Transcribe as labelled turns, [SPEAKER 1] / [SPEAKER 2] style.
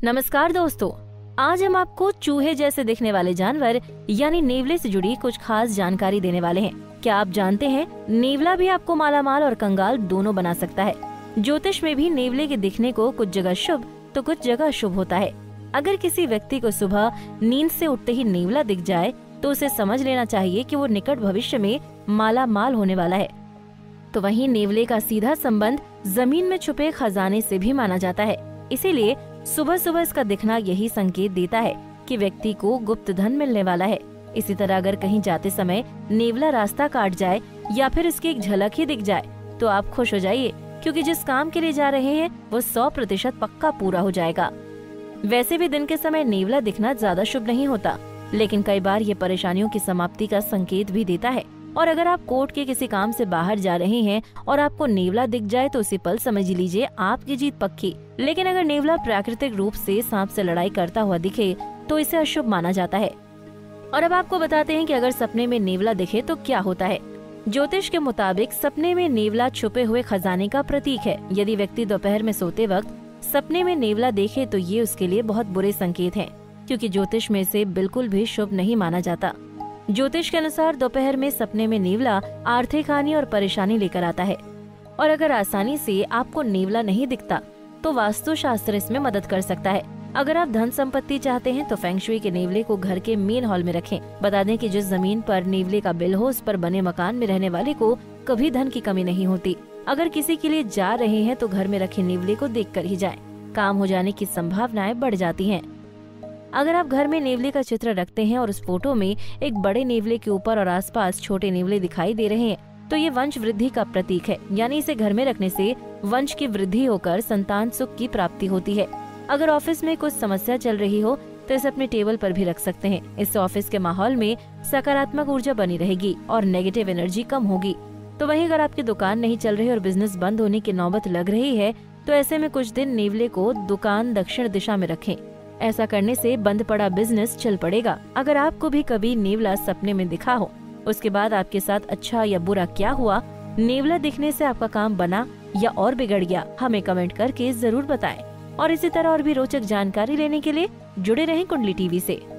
[SPEAKER 1] नमस्कार दोस्तों, आज हम आपको चूहे जैसे दिखने वाले जानवर यानी नेवले से जुड़ी कुछ खास जानकारी देने वाले हैं। क्या आप जानते हैं नेवला भी आपको मालामाल और कंगाल दोनों बना सकता है। ज्योतिष में भी नेवले के दिखने को कुछ जगह शुभ तो कुछ जगह अशुभ होता है। अगर किसी व्यक्ति को सुबह नींद से उठते ही नेवला दिख जाए तो उसे समझ लेना चाहिए कि वो निकट भविष्य में मालामाल होने वाला है। तो वहीं नेवले का सीधा संबंध जमीन में छुपे खजाने से भी माना जाता है। इसीलिए सुबह सुबह इसका दिखना यही संकेत देता है कि व्यक्ति को गुप्त धन मिलने वाला है। इसी तरह अगर कहीं जाते समय नेवला रास्ता काट जाए या फिर इसकी एक झलक ही दिख जाए तो आप खुश हो जाइए, क्योंकि जिस काम के लिए जा रहे हैं वो 100% पक्का पूरा हो जाएगा। वैसे भी दिन के समय नेवला दिखना ज्यादा शुभ नहीं होता, लेकिन कई बार ये परेशानियों की समाप्ति का संकेत भी देता है। और अगर आप कोर्ट के किसी काम से बाहर जा रहे हैं और आपको नेवला दिख जाए तो उसी पल समझ लीजिए आपकी जीत पक्की। लेकिन अगर नेवला प्राकृतिक रूप से सांप से लड़ाई करता हुआ दिखे तो इसे अशुभ माना जाता है। और अब आपको बताते हैं कि अगर सपने में नेवला दिखे तो क्या होता है। ज्योतिष के मुताबिक सपने में नेवला छुपे हुए खजाने का प्रतीक है। यदि व्यक्ति दोपहर में सोते वक्त सपने में नेवला देखे तो ये उसके लिए बहुत बुरे संकेत हैं, क्योंकि ज्योतिष में इसे बिल्कुल भी शुभ नहीं माना जाता। ज्योतिष के अनुसार दोपहर में सपने में नेवला आर्थिक हानि और परेशानी लेकर आता है। और अगर आसानी से आपको नेवला नहीं दिखता तो वास्तु शास्त्र इसमें मदद कर सकता है। अगर आप धन संपत्ति चाहते हैं तो फेंग शुई के नेवले को घर के मेन हॉल में रखें। बता दें कि जिस जमीन पर नेवले का बिल हो उस पर बने मकान में रहने वाले को कभी धन की कमी नहीं होती। अगर किसी के लिए जा रहे हैं तो घर में रखे नेवले को देख कर ही जाएं। काम हो जाने की संभावनाएं बढ़ जाती हैं। अगर आप घर में नेवले का चित्र रखते हैं और उस फोटो में एक बड़े नेवले के ऊपर और आसपास छोटे नेवले दिखाई दे रहे हैं तो ये वंश वृद्धि का प्रतीक है। यानी इसे घर में रखने से वंश की वृद्धि होकर संतान सुख की प्राप्ति होती है। अगर ऑफिस में कुछ समस्या चल रही हो तो इसे अपने टेबल पर भी रख सकते हैं। इससे ऑफिस के माहौल में सकारात्मक ऊर्जा बनी रहेगी और नेगेटिव एनर्जी कम होगी। तो वहीं अगर आपकी दुकान नहीं चल रही और बिजनेस बंद होने की नौबत लग रही है तो ऐसे में कुछ दिन नेवले को दुकान दक्षिण दिशा में रखें। ऐसा करने से बंद पड़ा बिजनेस चल पड़ेगा। अगर आपको भी कभी नेवला सपने में दिखा हो, उसके बाद आपके साथ अच्छा या बुरा क्या हुआ, नेवला दिखने से आपका काम बना या और बिगड़ गया, हमें कमेंट करके जरूर बताएं। और इसी तरह और भी रोचक जानकारी लेने के लिए जुड़े रहें कुंडली टीवी से।